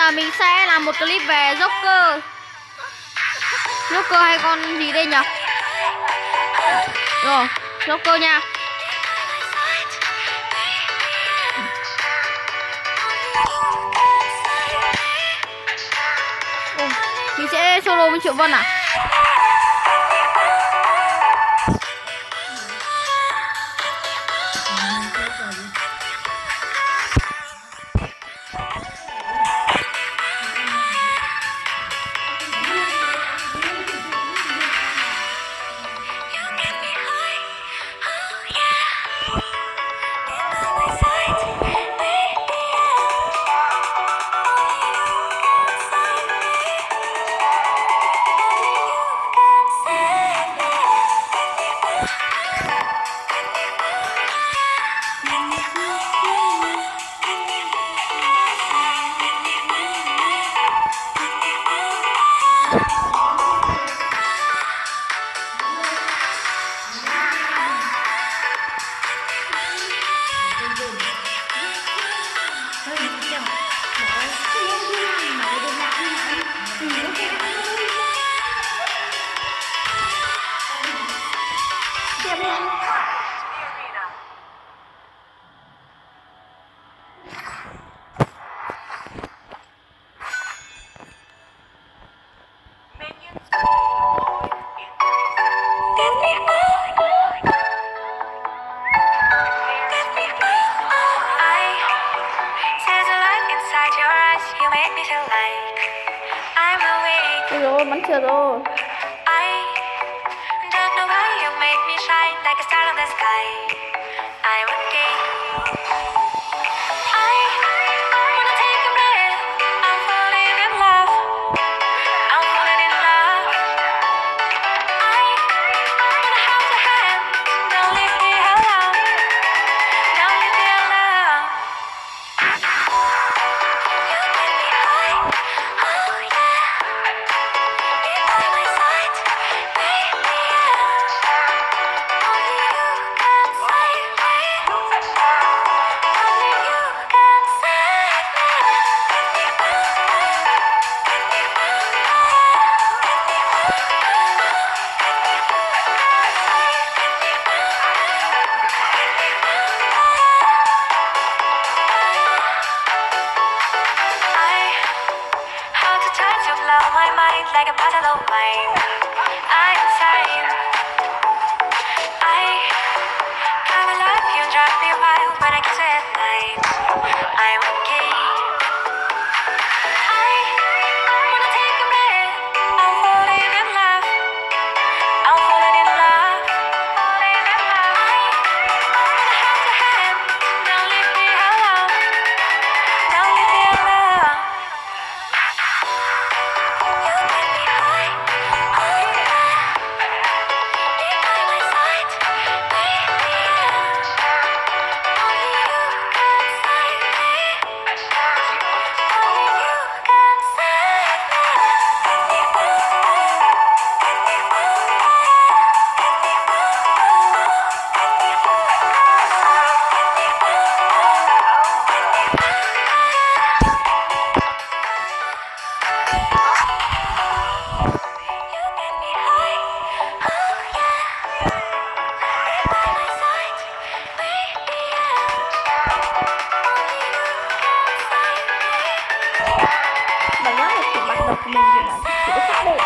giờ mình sẽ làm một clip về Joker. Joker hay con gì đây nhỉ? Rồi, Joker nha. Mình sẽ solo với Triệu Vân à? Rồi, bắn chưa rồi. Like a bottle of wine, I'm insane. I kinda love you, drive me wild when I kiss you at night. I'm okay. I wanna take a breath. I'm falling in love. I'm falling in love. Falling in love. I wanna hold your hand. Don't leave me alone. Don't leave me alone. Bạn nói là chị bắt đầu của mình thì là chị có sắc đẹp.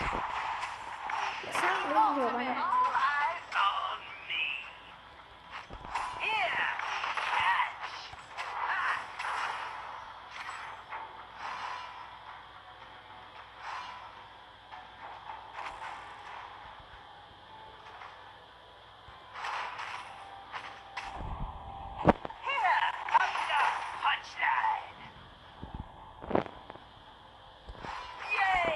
Sắp đến rồi bạn ạ. All eyes on me. Here, catch. Here, up the punchline. Yay!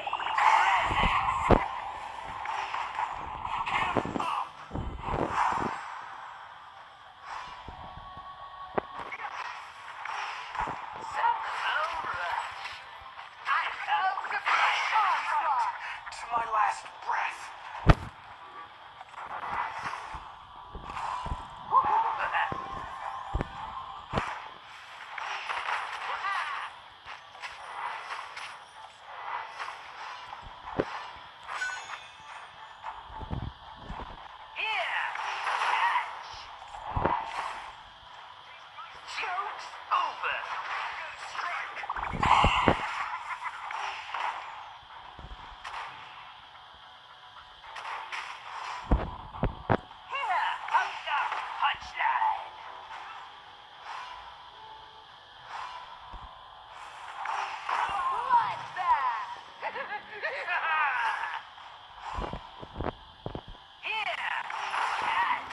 To my last breath. Here, catch. Joke's over. Strike. Here, up the punchline. Here, catch.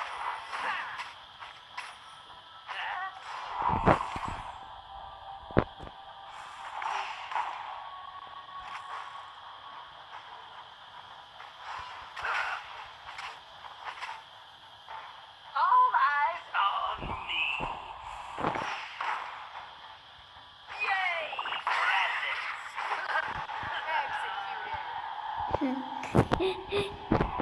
All eyes on me. Yay! Executed.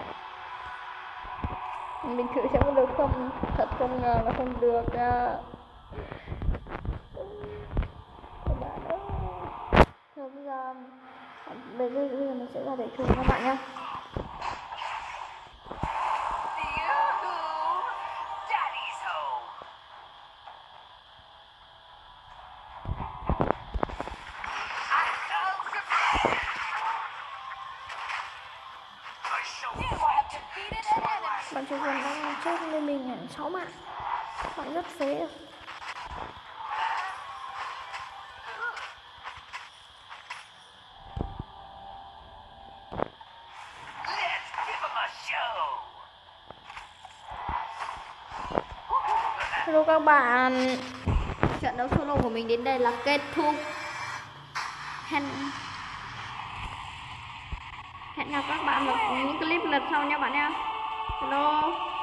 Mình thử xem có được không. Thật không ngờ là không được nha. Các bạn ơi. Không ra. Bây giờ mình sẽ ra để chung các bạn nhé. Yoo-hoo! Daddy's home. I felt surprise. I shall have defeated an enemy. Bạn chủ quân đang chết nên mình hẳn 6 mạng. Bạn rất phế. Let's give him a show. Hello các bạn. Trận đấu solo của mình đến đây là kết thúc. Hẹn gặp các bạn vào những clip lần sau nha bạn nha. Hello.